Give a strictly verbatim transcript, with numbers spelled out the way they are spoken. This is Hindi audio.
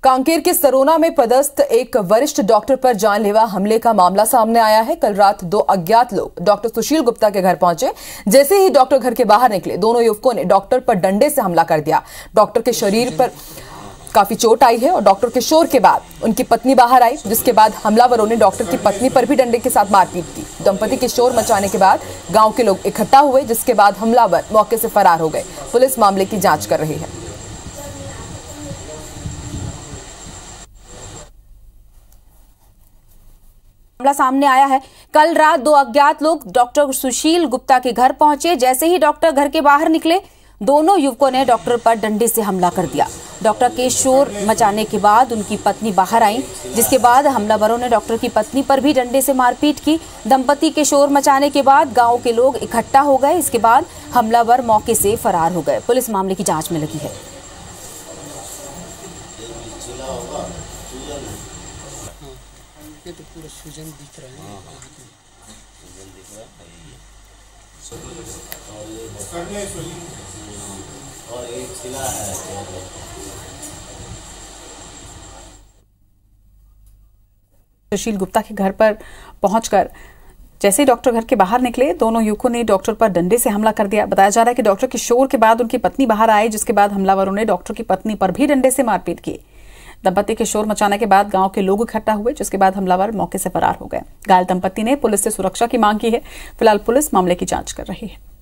कांकेर के सरोना में पदस्थ एक वरिष्ठ डॉक्टर पर जानलेवा हमले का मामला सामने आया है। कल रात दो अज्ञात लोग डॉक्टर सुशील गुप्ता के घर पहुंचे। जैसे ही डॉक्टर घर के बाहर निकले, दोनों युवकों ने डॉक्टर पर डंडे से हमला कर दिया। डॉक्टर के शरीर पर काफी चोट आई है और डॉक्टर के शोर के बाद उनकी पत्नी बाहर आई, जिसके बाद हमलावरों ने डॉक्टर की पत्नी पर भी डंडे के साथ मारपीट की। दंपति के शोर मचाने के बाद गांव के लोग इकट्ठा हुए, जिसके बाद हमलावर मौके से फरार हो गए। पुलिस मामले की जांच कर रही है। मामला सामने आया है। कल रात दो अज्ञात लोग डॉक्टर सुशील गुप्ता के घर पहुंचे। जैसे ही डॉक्टर घर के बाहर निकले, दोनों युवकों ने डॉक्टर पर डंडे से हमला कर दिया। डॉक्टर के शोर मचाने के बाद उनकी पत्नी बाहर आई, जिसके बाद हमलावरों ने डॉक्टर की पत्नी पर भी डंडे से मारपीट की। दंपति के शोर मचाने के बाद गांव के लोग इकट्ठा हो गए। इसके बाद हमलावर मौके से फरार हो गए। पुलिस मामले की जांच में लगी है। ये तो पूरा सूजन दिख रहा है। सूजन दिख रहा है और एक छिला है। सुशील गुप्ता के घर पर पहुंचकर जैसे ही डॉक्टर घर के बाहर निकले, दोनों युवकों ने डॉक्टर पर डंडे से हमला कर दिया। बताया जा रहा है कि डॉक्टर के शोर के बाद उनकी पत्नी बाहर आई, जिसके बाद हमलावरों ने डॉक्टर की पत्नी पर भी डंडे से मारपीट की। दंपति के शोर मचाने के बाद गांव के लोग इकट्ठा हुए, जिसके बाद हमलावर मौके से फरार हो गए। घायल दंपति ने पुलिस से सुरक्षा की मांग की है। फिलहाल पुलिस मामले की जांच कर रही है।